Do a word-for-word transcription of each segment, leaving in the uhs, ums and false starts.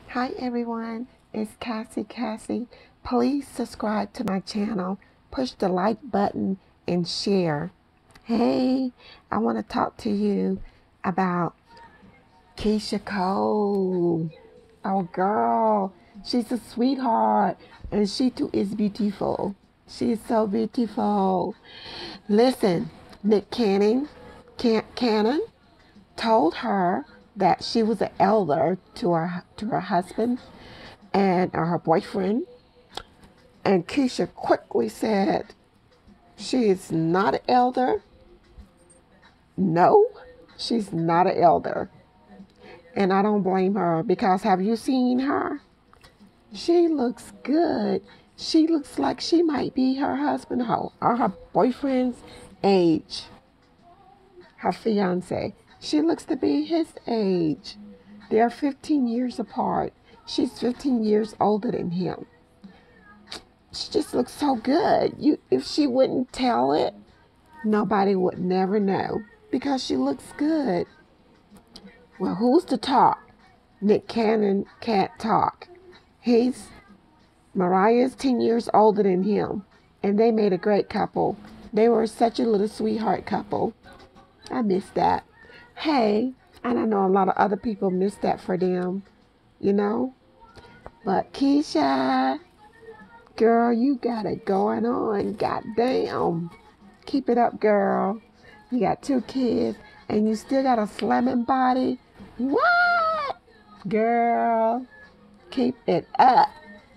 Hi everyone, it's Cassie Cassie. Please subscribe to my channel, push the like button and share. Hey, I want to talk to you about Keyshia Cole. Oh girl, she's a sweetheart and she too is beautiful. She is so beautiful. Listen, Nick Cannon, Can- Cannon told her that she was an elder to her to her husband and or her boyfriend, and Keyshia quickly said she is not an elder. No, she's not an elder, and I don't blame her because have you seen her? She looks good. She looks like she might be her husband or her boyfriend's age, her fiance. She looks to be his age. They are fifteen years apart. She's fifteen years older than him. She just looks so good. You, if she wouldn't tell it, nobody would never know because she looks good. Well, who's to talk? Nick Cannon can't talk. He's Mariah's ten years older than him, and they made a great couple. They were such a little sweetheart couple. I miss that. Hey, and I know a lot of other people miss that for them, you know. But Keyshia, girl, you got it going on. Goddamn. Keep it up, girl. You got two kids and you still got a slamming body. What? Girl, keep it up.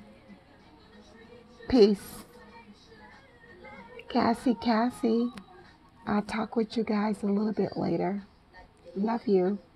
Peace. Cassie, Cassie. I'll talk with you guys a little bit later. Love you.